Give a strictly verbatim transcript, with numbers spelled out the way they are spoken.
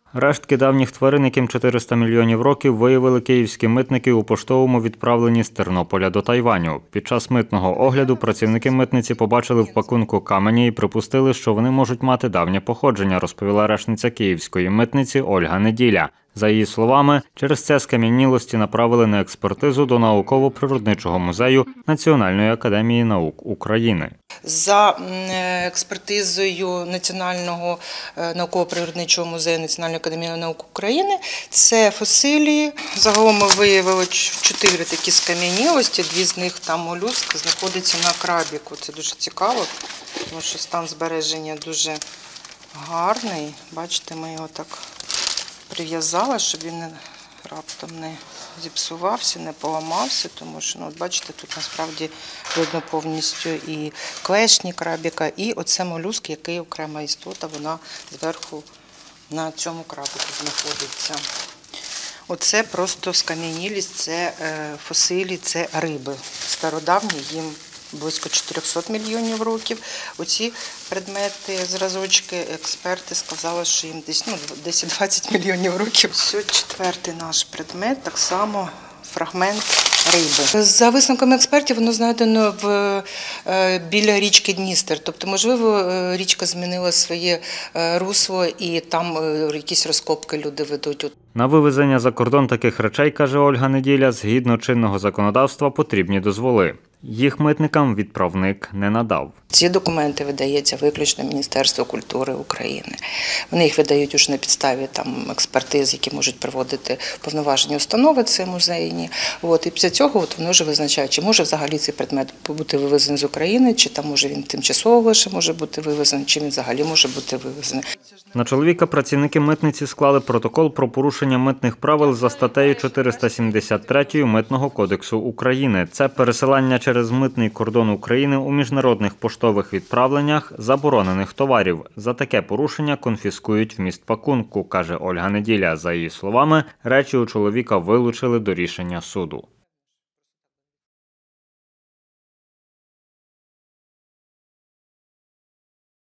Рештки давніх тварин, яким чотириста мільйонів років, виявили київські митники у поштовому відправленні з Тернополя до Тайваню. Під час митного огляду працівники митниці побачили в пакунку камені і припустили, що вони можуть мати давнє походження, розповіла речниця київської митниці Ольга Неділя. За її словами, через це скам'янілості направили на експертизу до науково-природничого музею Національної академії наук України. За експертизою Національного науково-природничого музею Національної академії наук України це фосилії. Загалом ми виявили чотири такі скам'янілості, дві з них там молюск знаходиться на крабіку. Це дуже цікаво, тому що стан збереження дуже гарний. Бачите, ми його так прив'язала, щоб він раптом не зіпсувався, не поламався, тому що, ну, от бачите, тут насправді видно повністю і клешні крабіка, і оце молюск, який окрема істота, вона зверху на цьому крабіку знаходиться. Оце просто скам'янілість, це фосилії, це риби. Стародавні, їм близько чотирьохсот мільйонів років. Оці предмети, зразочки, експерти сказали, що їм десь ну, десять-двадцять мільйонів років. Ось четвертий наш предмет, так само фрагмент риби. За висновками експертів, воно знайдено в, біля річки Дністер. Тобто, можливо, річка змінила своє русло і там якісь розкопки люди ведуть. На вивезення за кордон таких речей, каже Ольга Неділя, згідно чинного законодавства потрібні дозволи. Їх митникам відправник не надав. Ці документи видається виключно Міністерство культури України. Вони їх видають уже на підставі там експертиз, які можуть проводити повноважені установи, це музейні. От, і після цього от вони вже визначають, чи може взагалі цей предмет бути вивезений з України, чи там може він тимчасово лише може бути вивезений, чи він взагалі може бути вивезений. На чоловіка працівники митниці склали протокол про порушення митних правил за статтею чотириста сімдесят три Митного кодексу України. Це пересилання через митний кордон України у міжнародних поштових відправленнях заборонених товарів. За таке порушення конфіскують вміст пакунку, каже Ольга Неділя. За її словами, речі у чоловіка вилучили до рішення суду.